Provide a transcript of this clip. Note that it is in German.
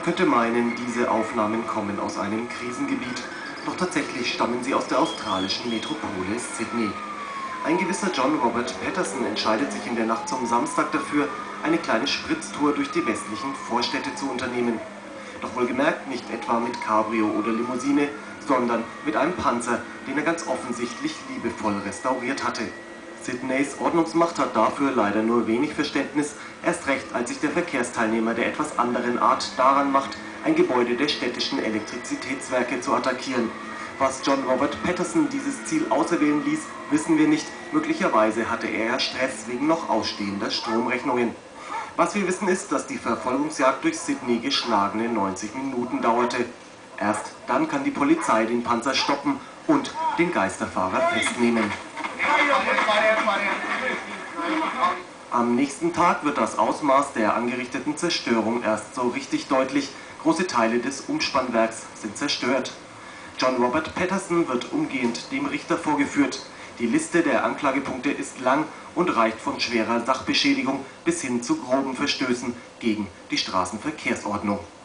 Man könnte meinen, diese Aufnahmen kommen aus einem Krisengebiet, doch tatsächlich stammen sie aus der australischen Metropole Sydney. Ein gewisser John Robert Patterson entscheidet sich in der Nacht zum Samstag dafür, eine kleine Spritztour durch die westlichen Vorstädte zu unternehmen. Doch wohlgemerkt nicht etwa mit Cabrio oder Limousine, sondern mit einem Panzer, den er ganz offensichtlich liebevoll restauriert hatte. Sydneys Ordnungsmacht hat dafür leider nur wenig Verständnis, erst recht als sich der Verkehrsteilnehmer der etwas anderen Art daran macht, ein Gebäude der städtischen Elektrizitätswerke zu attackieren. Was John Robert Patterson dieses Ziel auserwählen ließ, wissen wir nicht. Möglicherweise hatte er Stress wegen noch ausstehender Stromrechnungen. Was wir wissen ist, dass die Verfolgungsjagd durch Sydney geschlagene 90 Minuten dauerte. Erst dann kann die Polizei den Panzer stoppen und den Geisterfahrer festnehmen. Am nächsten Tag wird das Ausmaß der angerichteten Zerstörung erst so richtig deutlich. Große Teile des Umspannwerks sind zerstört. John Robert Patterson wird umgehend dem Richter vorgeführt. Die Liste der Anklagepunkte ist lang und reicht von schwerer Sachbeschädigung bis hin zu groben Verstößen gegen die Straßenverkehrsordnung.